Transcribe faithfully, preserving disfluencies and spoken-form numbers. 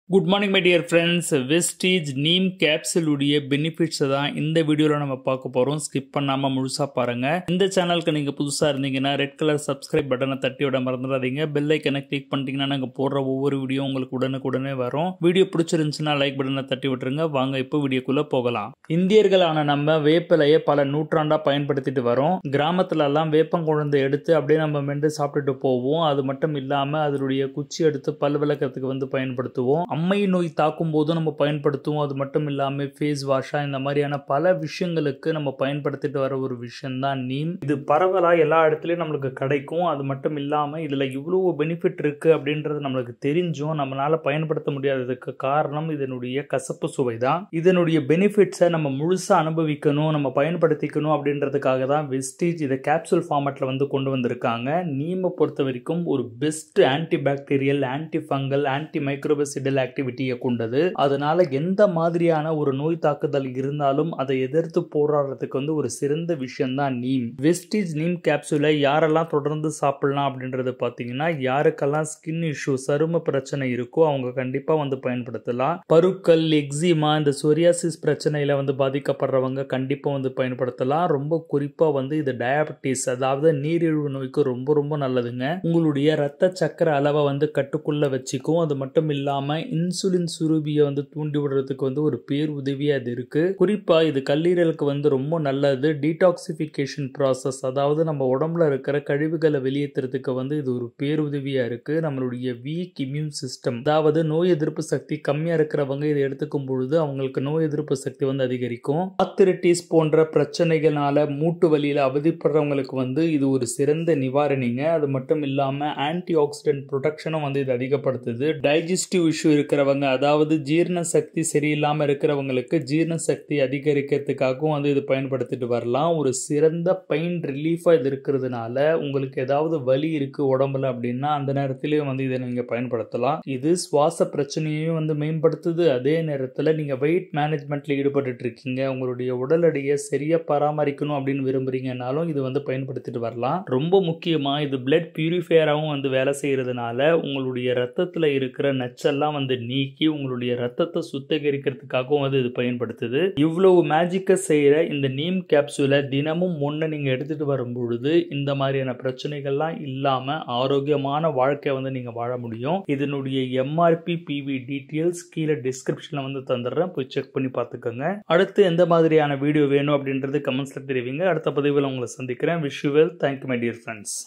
Good morning my dear friends. Vestige neem capsule உடைய பெனிஃபிட்ஸை தான் இந்த வீடியோவில் நம்ம பார்க்க போகிறோம். ஸ்கிப் பண்ணாமல் முழுசாக பாருங்கள். இந்த சேனலுக்கு நீங்கள் புதுசாக இருந்தீங்கன்னா ரெட் கலர் சப்ஸ்கிரைப் பட்டனை தட்டி விட மறந்துடாதீங்க. பெல் ஐக்கனை கிளிக் பண்ணிட்டீங்கன்னா நாங்கள் போடுற ஒவ்வொரு வீடியோ உங்களுக்கு உடனுக்குடனே வரும். வீடியோ பிடிச்சிருந்துச்சுன்னா லைக் பட்டனை தட்டி விட்டுருங்க. வாங்க இப்போ வீடியோக்குள்ளே போகலாம். இந்தியர்களான நம்ம வேப்பிலையை பல நூற்றாண்டாக பயன்படுத்திட்டு வரோம். கிராமத்துலலாம் வேப்பங்குழந்தை எடுத்து அப்படியே நம்ம மென்று சாப்பிட்டுட்டு போவோம். அது மட்டும் இல்லாமல் அதனுடைய குச்சி எடுத்து பல் விளக்கத்துக்கு வந்து பயன்படுத்துவோம். அம்மை நோய் தாக்கும் போதும் நம்ம பயன்படுத்துவோம். அது மட்டும் இல்லாமல் ஃபேஸ் வாஷா இந்த மாதிரியான பல விஷயங்களுக்கு நம்ம பயன்படுத்திட்டு வர ஒரு விஷயம் தான் நீம். இது பரவலாக எல்லா இடத்துலையும் நம்மளுக்கு கிடைக்கும். அது மட்டும் இல்லாமல் இதில் இவ்வளோ பெனிஃபிட் இருக்குது அப்படின்றது நம்மளுக்கு தெரிஞ்சும் நம்மளால் பயன்படுத்த முடியாததுக்கு காரணம் இதனுடைய கசப்பு சுவை தான். இதனுடைய பெனிஃபிட்ஸை நம்ம முழுசாக அனுபவிக்கணும், நம்ம பயன்படுத்திக்கணும் அப்படின்றதுக்காக தான் வெஸ்டீஜ் இதை கேப்சூல் ஃபார்மேட்டில் வந்து கொண்டு வந்திருக்காங்க. நீமை பொறுத்த வரைக்கும் ஒரு best anti bacterial, anti fungal, anti microbicidal ஆக்டிவிட்டியை கொண்டது. அதனால எந்த மாதிரியான ஒரு நோய் தாக்குதல் இருந்தாலும் அதை எதிர்த்து போராடுறதுக்கு வந்து ஒரு சிறந்த விஷயம் தான் நீம். வெஸ்டீஜ் நீம் கேப்சூலை யாரெல்லாம் தொடர்ந்து சாப்பிடலாம் அப்படின்றது பார்த்தீங்கன்னா, யாருக்கெல்லாம் ஸ்கின் இஷ்யூ, சரும பிரச்சனை இருக்கோ அவங்க கண்டிப்பா வந்து பயன்படுத்தலாம். பருக்கள், எக்ஸிமா, இந்த சொரியாசிஸ் பிரச்சனையில வந்து பாதிக்கப்படுறவங்க கண்டிப்பா வந்து பயன்படுத்தலாம். ரொம்ப குறிப்பா வந்து இது டயபெட்டிஸ், அதாவது நீரிழிவு நோய்க்கு ரொம்ப ரொம்ப நல்லதுங்க. உங்களுடைய ரத்த சக்கர அளவை வந்து கட்டுக்குள்ள வச்சுக்கும். அது மட்டும் இல்லாம இன்சுலின் சுரபியை வந்து தூண்டி விடுறதுக்கு வந்து ஒரு பேர் உதவியா இது இருக்கு. குறிப்பா இது கல்லீரலுக்கு வந்து ரொம்ப நல்லது. டீடாக்சிபிகேஷன் ப்ராசஸ், அதாவது நம்ம உடம்புல இருக்கிற கழிவுகளை வெளியேற்றுறதுக்கு வந்து இது ஒரு பேருதவியா இருக்கு. நம்மளுடைய வீக் இம்யூன் சிஸ்டம், அதாவது நோய் எதிர்ப்பு சக்தி கம்மியா இருக்கிறவங்க இதை எடுத்துக்கும் பொழுது அவங்களுக்கு நோய் எதிர்ப்பு சக்தி வந்து அதிகரிக்கும். ஆர்த்ரைட்டிஸ் போன்ற பிரச்சனைகளால மூட்டு வலியில அவதிப்படுறவங்களுக்கு வந்து இது ஒரு சிறந்த நிவாரணிங்க. அது மட்டும் இல்லாம ஆன்டி ஆக்சிடென்ட் ப்ரொடெக்ஷனும் வந்து இது அதிகப்படுத்துது. டைஜஸ்டிவ் இஷ்யூ இருக்கிறவங்க, அதாவது ஜீரண சக்தி சரியில்லாம இருக்கிறவங்களுக்கு ஜீரண சக்தி அதிகரிக்கிறதுக்காகவும் வந்து இது பயன்படுத்திட்டு வரலாம். ஒரு சிறந்த பெயின் ரிலீஃபா இது இருக்கிறதுனால உங்களுக்கு ஏதாவது வலி இருக்கு உடம்புல அப்படின்னா அந்த நேரத்திலேயும் வந்து இதை நீங்க பயன்படுத்தலாம். இது சுவாச பிரச்சனையையும் வந்து மேம்படுத்துது. அதே நேரத்தில் நீங்க வெயிட் மேனேஜ்மெண்ட்ல ஈடுபட்டு இருக்கீங்க, உங்களுடைய உடல் எடையை சரியா பராமரிக்கணும் அப்படின்னு விரும்புறீங்கன்னாலும் இது வந்து பயன்படுத்திட்டு வரலாம். ரொம்ப முக்கியமா இது பிளட் பியூரிஃபையராகவும் வந்து வேலை செய்யறதுனால உங்களுடைய ரத்தத்துல இருக்கிற நச்செல்லாம் வந்து நீக்கி உங்களுடைய ரத்தத்தை சுத்திகரிக்கிறதுக்காகவும் வந்து இது பயன்படுத்துது. இவ்வளவு மேஜிக்கை செய்யற இந்த நீம் கேப்சூலை தினமும் ஒன்று நீங்க எடுத்துட்டு வரும் பொழுது இந்த மாதிரியான பிரச்சனைகள்லாம் இல்லாம ஆரோக்கியமான வாழ்க்கை வந்து நீங்க வாழ முடியும். இதனுடைய எம்ஆர்பி, பிவி டீட்டெயில்ஸ் கீழே டிஸ்கிரிப்ஷன்ல வந்து தந்துடுறேன், போய் செக் பண்ணி பார்த்துக்கோங்க. அடுத்து எந்த மாதிரியான வீடியோ வேணும் அப்படின்றது கமெண்ட்ஸ்ல தெரிவிங்க. அடுத்த பதிவில் உங்களை சந்திக்கிறேன். Wish you well. Thank you my dear friends.